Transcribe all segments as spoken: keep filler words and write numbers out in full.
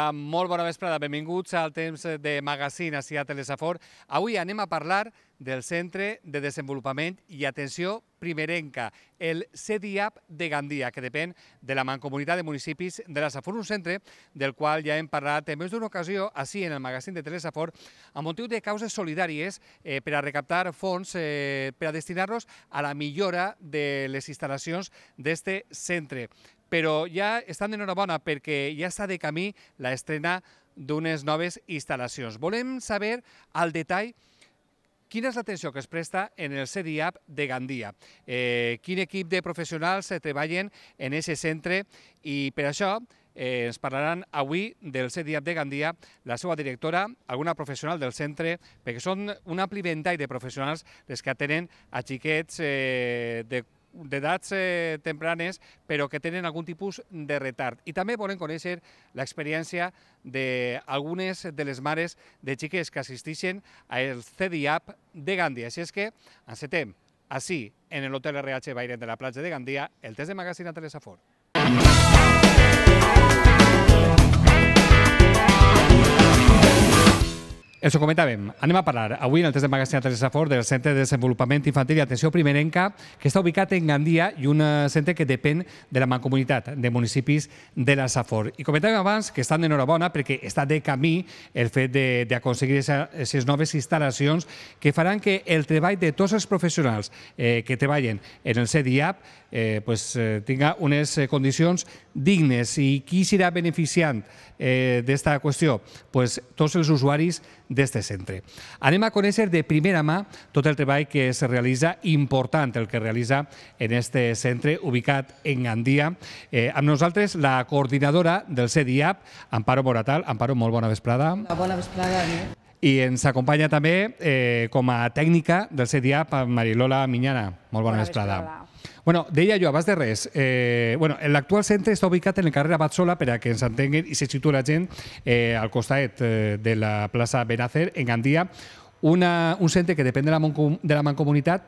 Hola, molt bona vesprada. Benvinguts al temps de magazín ací a Telesafor. Avui anem a parlar del Centre de Desenvolupament i Atenció Primerenca, el C D I A P de Gandia, que depèn de la Mancomunitat de Municipis de la Safor, un centre del qual ja hem parlat en més d'una ocasió ací en el magazín de Telesafor amb motiu de causes solidàries eh, per a recaptar fons eh, per a destinar-los a la millora de les instal·lacions d'este centre. Però ja estan d'enhorabona perquè ja està de camí l'estrena d'unes noves instal·lacions. Volem saber al detall quina és l'atenció que es presta en el C D I A P de Gandia, eh, quin equip de professionals treballen en aquest centre i per això eh, ens parlaran avui del C D I A P de Gandia la seva directora, alguna professional del centre, perquè són un ampli ventall de professionals les que atenen a xiquets eh, de d'edats eh, tempranes, però que tenen algun tipus de retard. I també volem conèixer l'experiència d'algunes de les mares de xiques que assisteixen al C D I A P de Gandia. Així és que encetem, ací, en l'Hotel R H Bayret de la platja de Gandia, el test de magazín a Telesafor. Ens ho comentàvem, anem a parlar avui en el test de magazín a Telesafor del Centre de Desenvolupament Infantil i Atenció Primerenca, que està ubicat en Gandia i un centre que depèn de la Mancomunitat de Municipis de la Safor. I comentàvem abans que estan d'enhorabona perquè està de camí el fet d'aconseguir aquestes noves instal·lacions que faran que el treball de tots els professionals eh, que treballen en el C D I A P eh, pues, eh, tinga unes condicions dignes. I qui serà beneficiant eh, d'esta qüestió? Pues, tots els usuaris d'este centre. Anem a conèixer de primera mà tot el treball que es realitza, important el que realitza en este centre ubicat en Gandia. Eh, amb nosaltres la coordinadora del C D I A P, Amparo Moratal. Amparo, molt bona vesprada. Una bona vesprada. Eh? I ens acompanya també eh, com a tècnica del C D I A P Marilola Miñana. Molt bona, bona vesprada. vesprada. Bueno, deia jo, abans de res, eh, bueno, l'actual centre està ubicat en el carrer Abatsola, per a que ens entenguin i se situa la gent eh, al costat eh, de la plaça Benacer, en Gandia, una, un centre que depèn de la, de la Mancomunitat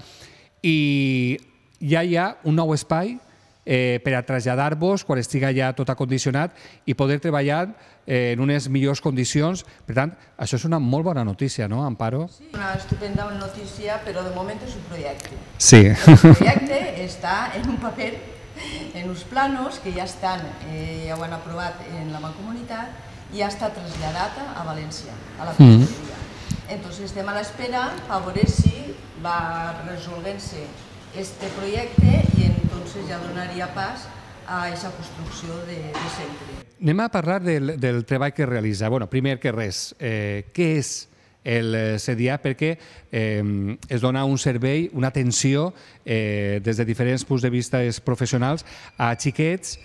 i ja hi ha un nou espai eh, per a traslladar-vos quan estiga ja tot acondicionat i poder treballar eh, en unes millors condicions. Per tant, això és una molt bona notícia, no, Amparo? Sí, una estupenda notícia, però de moment és un projecte. Sí. El projecte està en un paper, en uns planos que ja estan, eh, ja ho han aprovat en la Mancomunitat i ja està traslladat a València, a la conselleria. Mm. Entonces estem a l'espera a veure si va resolvent-se este projecte i entonces ja donaria pas a aquesta construcció de, de centre. Anem a parlar del, del treball que realitza. Bueno, primer que res, eh, què és el C D I A P? Perquè eh, es dona un servei, una atenció eh, des de diferents punts de vista professionals a xiquets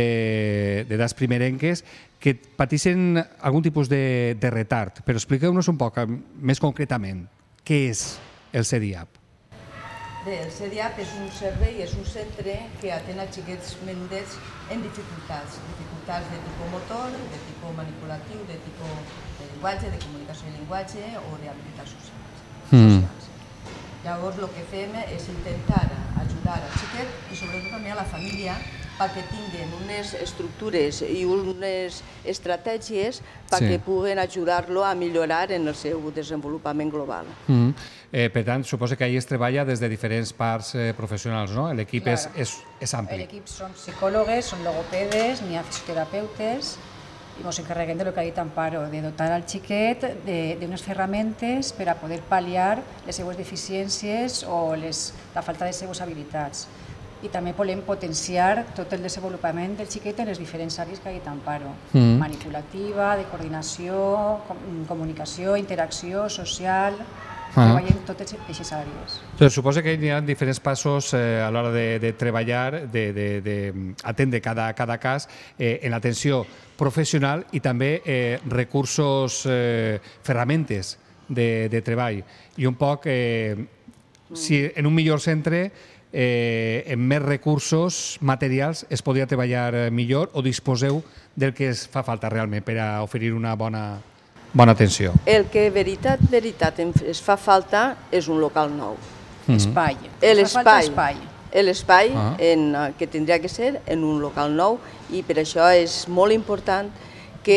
eh, d'edats primerenques que pateixen algun tipus de, de retard. Però expliqueu-nos un poc més concretament què és el C D I A P. Bé, el C D I A P és un servei, és un centre que atén a xiquets menudets en dificultats, dificultats de tipus motor, de tipus manipulatiu, de tipus de llenguatge, de comunicació i llenguatge o d'habilitats socials. Mm. Llavors, el que fem és intentar ajudar al xiquet i sobretot també a la família perquè tinguin unes estructures i unes estratègies perquè sí. puguen ajudar-lo a millorar en el seu desenvolupament global. Mm. Eh, per tant, suposo que allà es treballa des de diferents parts eh, professionals, no? L'equip és, és, és ampli. L'equip són psicòlogues, són logopedes, n'hi ha fisioterapeutes i ens encarreguem de lo que ha dit Amparo, de dotar al xiquet d'unes ferramentes per a poder pal·liar les seues deficiències o les, la falta de seues habilitats. I també volem potenciar tot el desenvolupament del xiquet en les diferents àrees que ha dit Amparo. Mm. Manipulativa, de coordinació, comunicació, interacció, social... treballem totes aquestes àrees. Doncs suposo que hi ha diferents passos eh, a l'hora de, de treballar, d'atendre cada, cada cas eh, en l'atenció professional i també eh, recursos, eh, ferramentes de, de treball. I un poc, eh, si en un millor centre, eh, amb més recursos materials, es podria treballar millor o disposeu del que es fa falta realment per a oferir una bona... Bona atenció. El que, veritat, veritat, es fa falta és un local nou. Espai. L'espai. L'espai que tindria que ser en un local nou i per això és molt important que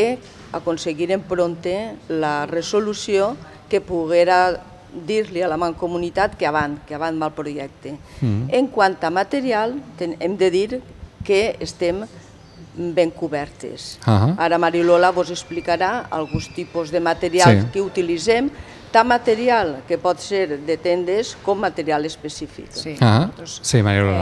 aconseguirem pronte la resolució que poguera dir-li a la mancomunitat que avant, que avant va el projecte. En quant a material, hem de dir que estem ben cobertes. Ara Marilola vos explicarà alguns tipus de material que utilitzem, tant material que pot ser de tendes com material específic. Sí, Marilola.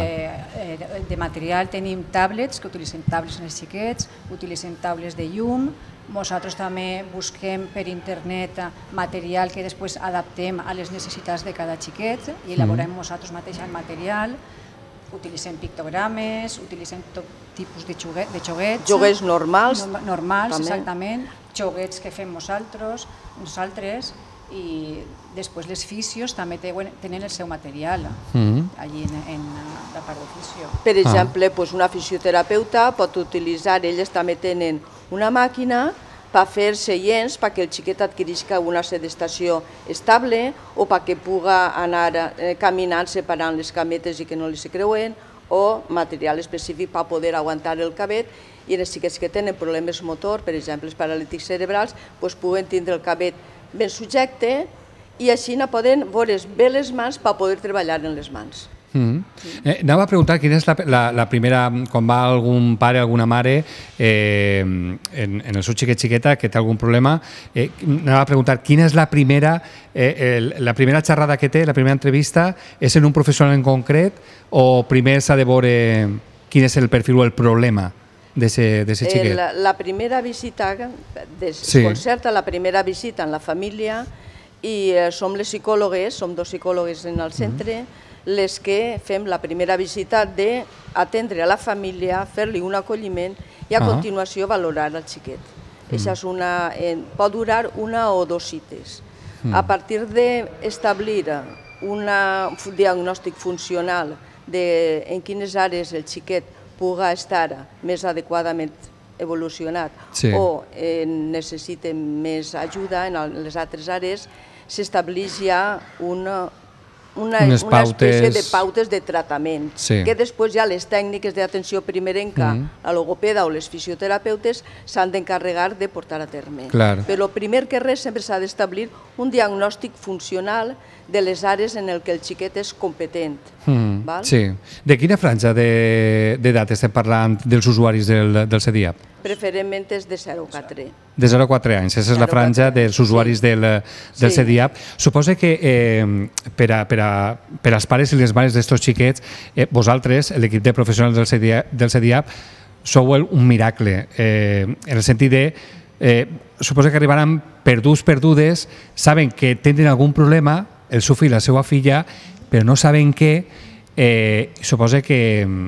De material tenim tablets, que utilitzem tablets en els xiquets, utilitzem tables de llum. Nosaltres també busquem per internet material que després adaptem a les necessitats de cada xiquet i elaborem nosaltres mateix el material. Utilitzem pictogrames, utilitzem tot tipus de xoguets. Joguets normals. Normals, exactament. Xoguets que fem nosaltres, nosaltres. I després les fisios també tenen el seu material allí en la part de fisio. Per exemple, una fisioterapeuta pot utilitzar, elles també tenen una màquina per fer seients perquè el xiquet adquirisca una sedestació estable o perquè puga anar caminant separant les cametes i que no li se creuen, o material específic per poder aguantar el cabet, i els xiquets que tenen problemes motor, per exemple els paralítics cerebrals, puguen tindre el cabet ben subjecte i així poden veure bé les mans per poder treballar en les mans. Anava a preguntar quina és la primera, quan va algun pare, alguna mare en el seu xiquet xiqueta que té algun problema, anava a preguntar quina és la primera la primera xerrada que té, la primera entrevista, és en un professional en concret o primer s'ha de veure quin és el perfil o el problema d'aquest xiquet? La primera visita, es concerta la primera visita en la família i som les psicòlogues, som dos psicòlogues en el centre, les que fem la primera visita d'atendre a la família, fer-li un acolliment i a continuació valorar el xiquet. Això pot durar una o dues cites. A partir d'establir un diagnòstic funcional en quines àrees el xiquet puga estar més adequadament evolucionat o necessita més ajuda en les altres àrees, s'estableix ja una espècie de pautes de tractament, que després ja les tècniques d'atenció primerenca, la logopeda o les fisioterapeutes s'han d'encarregar de portar a terme. Però primer que res sempre s'ha d'establir un diagnòstic funcional de les àrees en què el xiquet és competent. Sí. De quina franja d'edat estem parlant dels usuaris del CEDIAP? Preferentment és de zero a quatre. De zero a quatre anys, aquesta és la franja dels usuaris del CEDIAP. Suposa que per als pares i les mares d'estos xiquets, vosaltres, l'equip de professionals del CEDIAP, sou un miracle, en el sentit de suposa que arribaran perduts, perdudes, saben que tenen algun problema, el seu fill, la seva filla, però no saben què, suposa que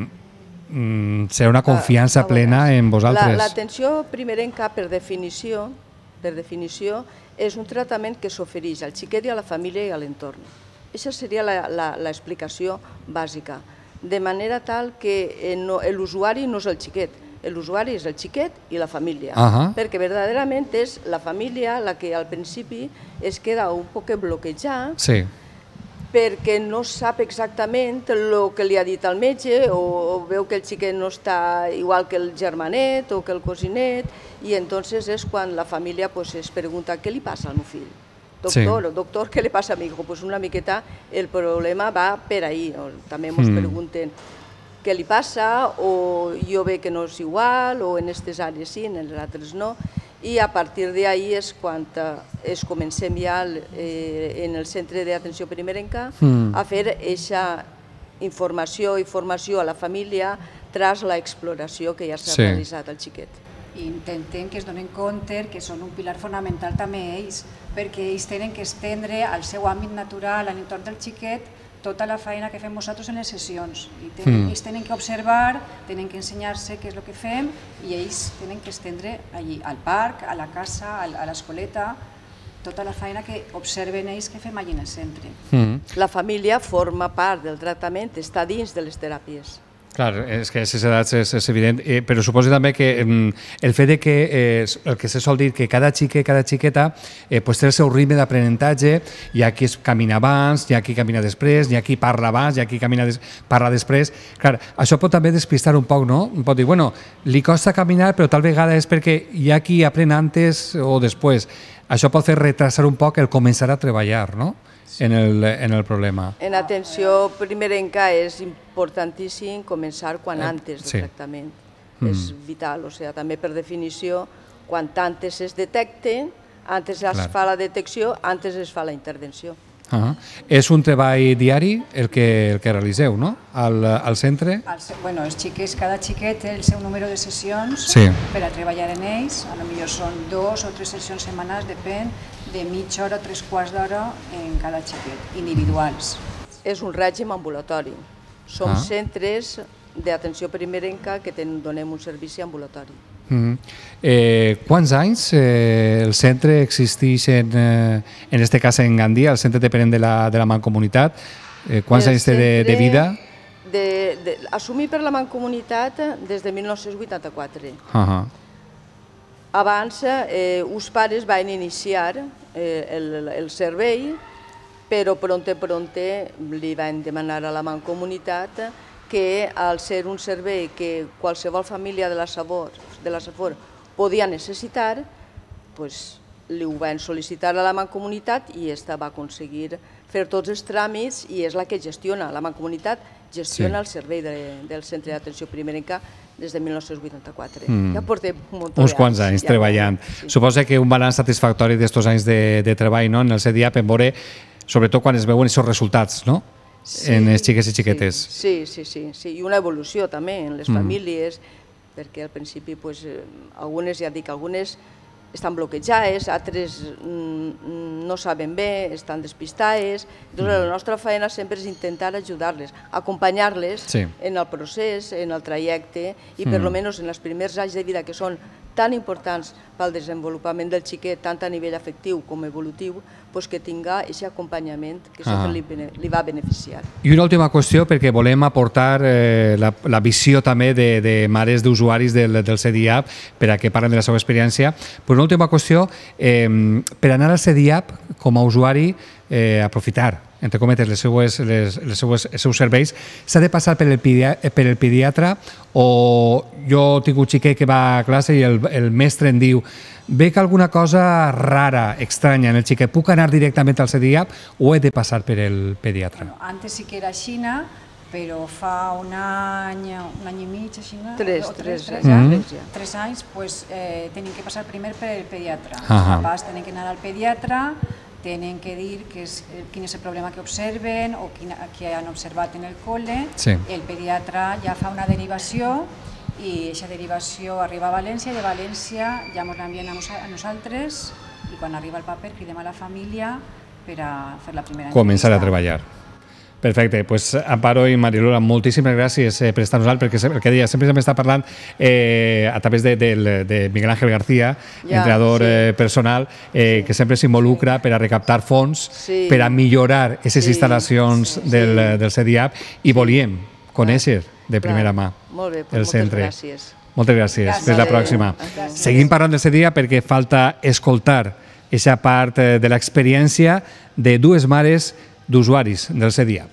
serà una confiança plena en vosaltres. L'atenció primerenca, per definició, per definició, és un tractament que s'ofereix al xiquet i a la família i a l'entorn. Aquesta seria l'explicació bàsica, de manera tal que l'usuari no és el xiquet, l'usuari és el xiquet i la família, perquè verdaderament és la família la que al principi es queda un poc bloquejada perquè no sap exactament el que li ha dit el metge o veu que el xiquet no està igual que el germanet o que el cosinet, i entonces és quan la família es pregunta què li passa al meu fill. Doctor, doctor, què li passa a mi hijo? Pues una miqueta el problema va per ahí, també ens pregunten què li passa, o jo veig que no és igual, o en aquestes àrees sí, en les altres no, i a partir d'ahí és quan es comencem ja en el centre d'atenció primerenca a fer aquesta informació i formació a la família tras l'exploració que ja s'ha realitzat al xiquet. Intentem que es donen compte que són un pilar fonamental també ells, perquè ells tenen que estendre al seu àmbit natural, a l'entorn del xiquet, tota la feina que fem nosaltres en les sessions. Ells tenen que observar, tenen que ensenyar-se què és el que fem i ells tenen que estendre allí, al parc, a la casa, a l'escoleta, tota la feina que observen ells que fem allí en el centre. La família forma part del tractament, està dins de les teràpies. Clar, és que a aquestes edats és, és evident, eh, però suposo també que eh, el fet de que, eh, el que se sol dir que cada xiquet, cada xiqueta eh, pues té el seu ritme d'aprenentatge, hi ha qui es camina abans, hi ha qui camina després, hi ha qui parla abans, hi ha qui camina des, parla després. Clar, això pot també despistar un poc, no? Pot dir, bueno, li costa caminar, però tal vegada és perquè hi ha qui aprèn antes o després. Això pot fer retrasar un poc el començar a treballar, no? En el, en el problema. En atenció primerenca és importantíssim començar quan antes del sí. tractament. Mm. És vital, o sigui, també per definició, quan antes es detecte, antes es Clar. fa la detecció, antes es fa la intervenció. Uh -huh. És un treball diari el que, el que realiseu, no?, al, al centre? El, bueno, els xiquets, cada xiquet té el seu número de sessions sí. per a treballar en ells, a lo millor són dos o tres sessions setmanals, depèn de mitja hora o tres quarts d'hora en cada xiquet, individuals. És un règim ambulatori. Som ah. centres d'atenció primerenca que ten, donem un servici ambulatori. Mm-hmm. eh, quants anys eh, el centre existeix en, eh, en este cas en Gandia, el centre dependent de la, de la Mancomunitat? Eh, quants el anys té de, de vida? De, de, assumit per la Mancomunitat des de mil nou-cents vuitanta-quatre. Uh -huh. Abans, eh, uns pares van iniciar eh, el, el servei, però pronte, pronte li van demanar a la Mancomunitat que al ser un servei que qualsevol família de la Safor, de la Safor podia necessitar, pues, li ho van sol·licitar a la Mancomunitat i esta va aconseguir fer tots els tràmits i és la que gestiona. La Mancomunitat gestiona sí. el servei de, del centre d'atenció primerenca des de mil nou-cents vuitanta-quatre. Mm. Ja portem un munt Uns quants anys ja treballant. Sí. Suposa que un balanç satisfactori d'estos anys de, de treball, no?, en el C D I A P, en veure, sobretot quan es veuen aquests resultats, no?, sí, en els xiquets i xiquetes. Sí, sí, sí, sí, i una evolució també en les mm. famílies, perquè al principi, pues, algunes, ja dic, algunes estan bloquejades, altres no saben bé, estan despistades. Doncs la nostra feina sempre és intentar ajudar-les, acompanyar-les sí. en el procés, en el trajecte, i per lo menos en els primers anys de vida que són tan importants pel desenvolupament del xiquet, tant a nivell afectiu com evolutiu, pues que tinga aquest acompanyament que sempre li, li va beneficiar. I una última qüestió, perquè volem aportar eh, la, la visió també de, de mares d'usuaris del, del C D I A P per a que parlen de la seva experiència. Però una última qüestió, eh, per anar al C D I A P com a usuari, eh, aprofitar, entre cometes, les seues, les, les seues, els seus serveis, s'ha de passar per el, pedia, per el pediatre o jo tinc un xiquet que va a classe i el, el mestre em diu veig alguna cosa rara, estranya en el xiquet, puc anar directament al C D I A P o he de passar per el pediatre? Bueno, antes sí que era Xina, però fa un any, un any i mig, així, tres, tres, tres, mm. tres anys, pues, eh, tenen que passar primer per el pediatre. Els ah papas tenen que anar al pediatre, tenen que dir que és, quin és el problema que observen o quin, que han observat en el col·le. Sí. El pediatre ja fa una derivació i aquesta derivació arriba a València i de València ja ens l'envien a, nos a nosaltres i quan arriba el paper cridem a la família per a fer la primera entrevista. Començar a treballar. Perfecte, doncs Amparo i Marilola, moltíssimes gràcies per estar nosaltres, perquè el que deia, sempre s'està parlant eh, a través de, de, de Miguel Ángel García, ja, entrenador sí. eh, personal, eh, sí. que sempre s'involucra sí. per a recaptar fons, sí. per a millorar aquestes sí. instal·lacions sí. del, del C D I A P i volíem conèixer de primera mà Molt bé, el centre. Moltes gràcies. Moltes gràcies. gràcies. Fins la pròxima. Gràcies. Seguim parlant del C D I A P perquè falta escoltar aquesta part de l'experiència de dues mares d'usuaris del C D I A P.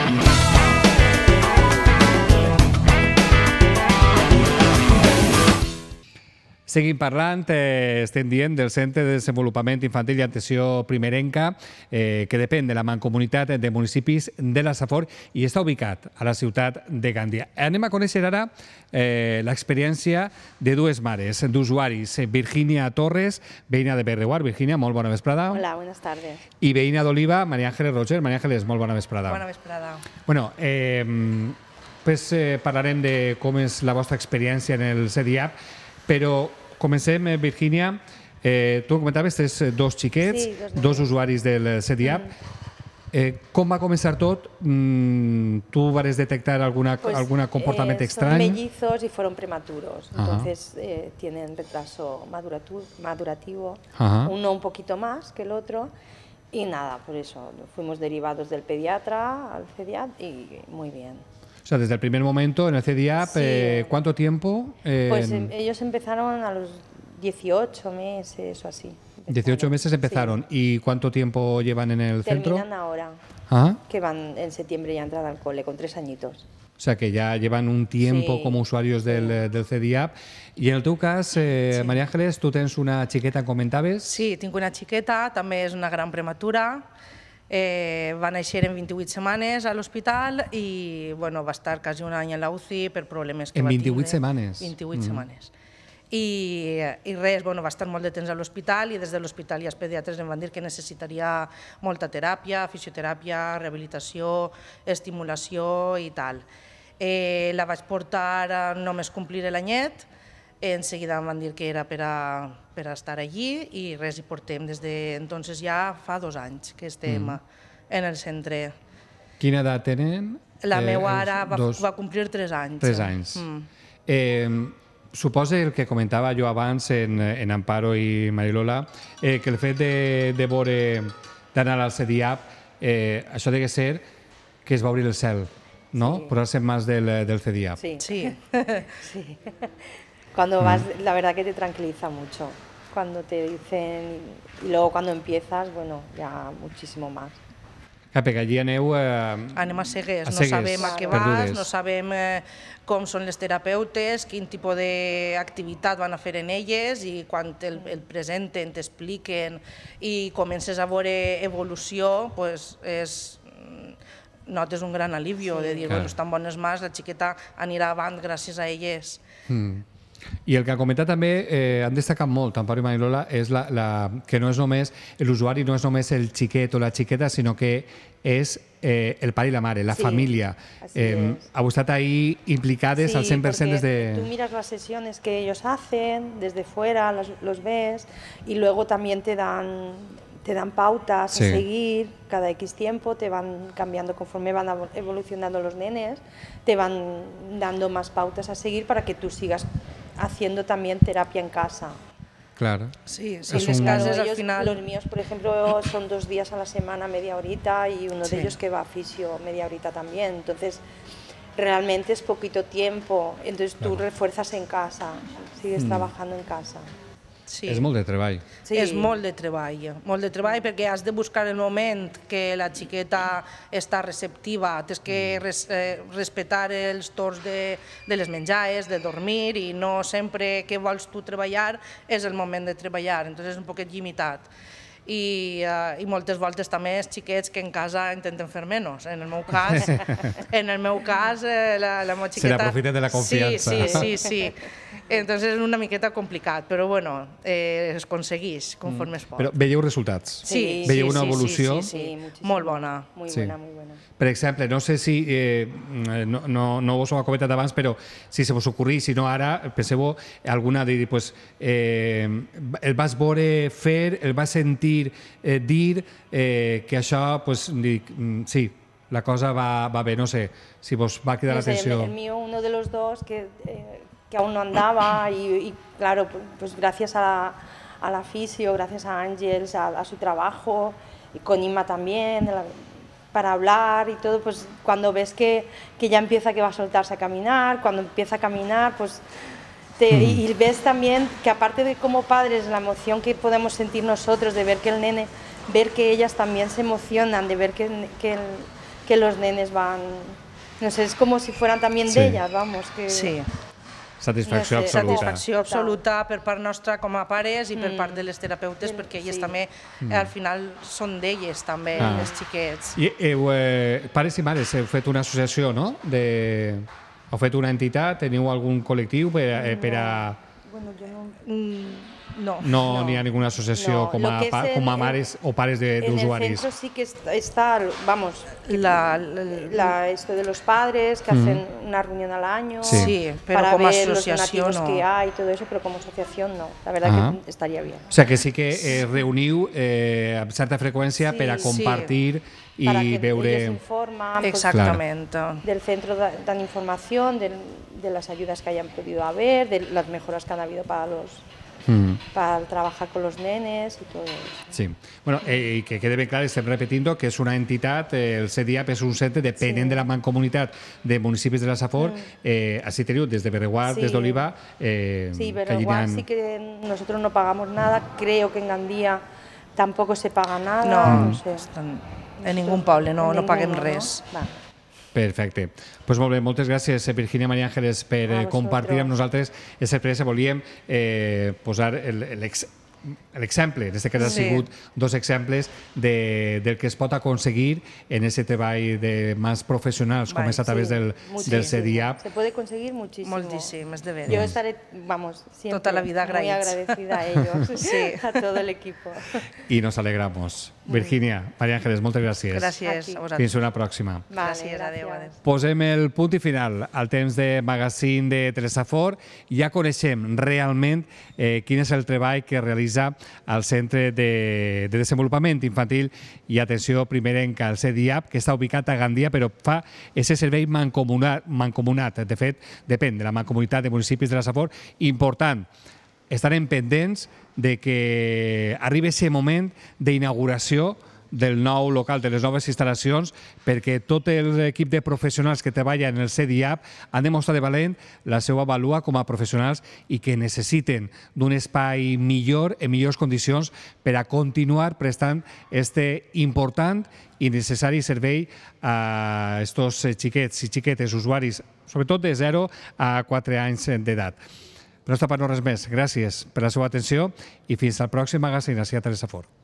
Seguim parlant, eh, estem dient del Centre de Desenvolupament Infantil i Atenció Primerenca, eh, que depèn de la Mancomunitat de Municipis de la Safor i està ubicat a la ciutat de Gandia. Anem a conèixer ara eh, l'experiència de dues mares, d'usuaris. Virginia Torres, veïna de Berreguar. Virginia, molt bona vesprada. Hola, buenas tardes. I veïna d'Oliva, María Ángeles Roger. María Ángeles, molt bona vesprada. Bona vesprada. Bueno, eh, després eh, parlarem de com és la vostra experiència en el C D I A P, però comencem, Virginia. Eh, tu comentaves, tens dos xiquets, sí, dos, dos usuaris del C D I A P. Mm. Eh, com va començar tot? Mm, ¿Tú vas a detectar alguna, pues, algún comportamiento eh, extraño? Son mellizos y fueron prematuros, Ajá. entonces eh, tienen retraso madurativo, Ajá. uno un poquito más que el otro. Y nada, por eso fuimos derivados del pediatra al C D I A P y muy bien. sea, desde el primer momento en el C D I A P, sí. eh, ¿cuánto tiempo? Eh, pues eh, ellos empezaron a los dieciocho meses o así. Empezaron. dieciocho meses empezaron. Sí. ¿Y cuánto tiempo llevan en el Terminan centro? Terminan ahora, ¿Ah? que van en septiembre ya a entrar al cole, con tres añitos. O sea, que ja llevan un tiempo sí. com a usuaris del, del C D I A P. I en el teu cas, eh, sí. Maria Ángeles, tu tens una xiqueta, em comentaves? Sí, tinc una xiqueta, també és una gran prematura. Eh, va néixer en vint-i-vuit setmanes a l'hospital i bueno, va estar quasi un any a la U C I per problemes que en va tindre. En vint-i-vuit setmanes? vint-i-vuit mm. setmanes. I, i res, bueno, va estar molt de temps a l'hospital i des de l'hospital i els pediatres em van dir que necessitaria molta teràpia, fisioteràpia, rehabilitació, estimulació i tal. Eh, la vaig portar només complir l'anyet, en seguida em van dir que era per a, per a estar allí i res, hi portem des d'entonces ja fa dos anys que estem mm. en el centre. Quina edat tenen? La eh, meva ara va, dos... va complir tres anys. Tres anys. Mm. Eh, suposa el que comentava jo abans en, en Amparo i Marilola, eh, que el fet de, de veure, d'anar al C D I A P, eh, això ha de ser que es va obrir el cel, ¿no? Sí. Posarse en más del, del C D I A P. Sí, sí. sí. Cuando vas, mm. la verdad que te tranquiliza mucho. Cuando te dicen, y luego cuando empiezas, bueno, ya muchísimo más. Clar, perquè allí aneu... Eh, Anem a cegues, a no cegues, sabem a què perdudes. vas, no sabem eh, com són les terapeutes, quin tipus d'activitat van a fer en elles i quan el, el presenten, t'expliquen i comences a veure evolució, pues és... notes un gran alivio sí. de dir, claro. bueno, estan bones mans, la xiqueta anirà avant gràcies a elles. Mm. I el que ha comentat també, eh, han destacat molt, Amparo i Marilola, és la, la, que no és només, l'usuari no és només el xiquet o la xiqueta, sinó que és eh, el pare i la mare, la sí, família. Eh, heu estat ahí implicades sí, al cent per cent des de... tú miras las sesiones que ellos hacen, desde fuera los, los ves, y luego también te dan... te dan pautas sí. a seguir, cada X tiempo te van cambiando conforme van evolucionando los nenes, te van dando más pautas a seguir para que tú sigas haciendo también terapia en casa. Claro. Sí, sí, es les un... cases al ellos, final... Los míos, por ejemplo, son dos días a la semana, media horita, y uno sí. de ellos que va a fisio media horita también, entonces realmente es poquito tiempo, entonces tú claro. refuerzas en casa, sigues mm. trabajando en casa. Sí. És molt de treball. Sí. És molt de treball, molt de treball perquè has de buscar el moment que la xiqueta està receptiva, tens que res, eh, respectar els torns de, de les menjades, de dormir i no sempre que vols tu treballar és el moment de treballar, entonces és un poquet limitat. I, uh, i moltes voltes també els xiquets que en casa intenten fer menys. En el meu cas, en el meu cas eh, la, la meva xiqueta... Se n'aprofita de la confiança. Sí, sí, sí, sí. Entonces és una miqueta complicat, però bueno, eh, es aconsegueix conforme es pot. Però veieu resultats? Sí, veieu sí, una sí, evolució? Sí, sí, sí. Molt bona. Muy sí. buena, muy buena. Per exemple, no sé si, eh, no, no, no vos ho he comentat abans, però si se vos ocorrís, si no ara, penseu alguna de dir, pues, eh, el vas veure fer, el vas sentir eh, dir eh, que això, pues, dic, sí, la cosa va, va bé, no sé, si vos va quedar no sé, l'atenció. El mío, uno de los dos, que, eh, que aún no andaba y, y claro, pues gracias a la, a la fisio, gracias a Ángeles, a, a su trabajo, y con Inma también, la, para hablar y todo, pues cuando ves que, que ya empieza que va a soltarse a caminar, cuando empieza a caminar, pues te, mm. y, y ves también que aparte de como padres la emoción que podemos sentir nosotros de ver que el nene, ver que ellas también se emocionan, de ver que, que, el, que los nenes van, no sé, es como si fueran también sí. de ellas, vamos. Que, sí. Satisfacció no sé, absoluta. Satisfacció absoluta per part nostra com a pares i per part de les terapeutes, perquè elles sí. també, mm. al final, són d'elles també, ah. les xiquets. I heu, eh, pares i mares, heu fet una associació, no? De... Heu fet una entitat? Teniu algun col·lectiu per, eh, per a... Bueno, jo no... Mm. No, no, no n'hi ha ninguna associació no, com, a, pa, com a mares o pares d'usuaris. En el centro sí que está, vamos, la, la, la, esto de los padres que mm. hacen una reunión al año sí. Sí, pero para como ver asociación los donativos no. que hay y todo eso, pero como asociación no. La verdad ah. que estaría bien. O sea que sí que eh, reuniu eh, amb certa freqüència sí, per a compartir sí. i veure... Ellos informan Exactament. Pues, del centro dan información de, de las ayudas que hayan podido haber, de las mejoras que han habido para los para trabajar con los nenes y todo eso. Sí. Bueno, eh, y que quede ben clar, estem repetint que és una entitat, eh, el C D A P és un centre dependent Sí. de la Mancomunitat de municipis de la Safor, eh, així teniu, des de Bereguar, Sí. des d'Oliva, eh, Sí, que pero allí igual n'han- sí que nosotros no pagamos nada, creo que en Gandía tampoco se paga nada, No, no sé. estan- en ningún poble no, En no paguem ninguno, ¿no? res. Va. Perfecte. Pues molt bé, moltes gràcies, eh, Virginia María Ángeles, per A eh, compartir vosaltres. amb nosaltres aquesta experiència. Volíem eh, posar el- el ex- l'exemple, en aquest cas ha Sí. sigut dos exemples de, del que es pot aconseguir en aquest treball de mans professionals, com Vale, és a través Sí, del, muchísimo. del C D I A P. Se puede conseguir muchísimo. Moltíssim, és de veres. Yo estaré, vamos, siempre Toda la vida muy agraïts. agradecida a ellos, Sí. a todo el equipo. I nos alegramos. Virginia, María Ángeles, moltes gràcies. Gràcies Aquí. a vosaltres. Fins una pròxima. Vale, Gràcies, adéu, gracias. adéu. Posem el punt i final al temps de magazín de Telesafor. Ja coneixem realment eh, quin és el treball que realitza el Centre de, de Desenvolupament Infantil i Atenció Primerenca, el C D I A P, que està ubicat a Gandia, però fa aquest servei mancomunat. mancomunat. De fet, depèn de la Mancomunitat de Municipis de la Safor. Important, estarem pendents de que arribi aquest moment d'inauguració del nou local, de les noves instal·lacions, perquè tot l'equip de professionals que treballen en el C D I A P han demostrat de valent la seva vàlua com a professionals i que necessiten d'un espai millor, en millors condicions, per a continuar prestant este important i necessari servei a estos xiquets i xiquetes usuaris, sobretot de zero a quatre anys d'edat. Per nostra part, no res més. Gràcies per la seva atenció i fins al pròxim magazín, així a Telesafor.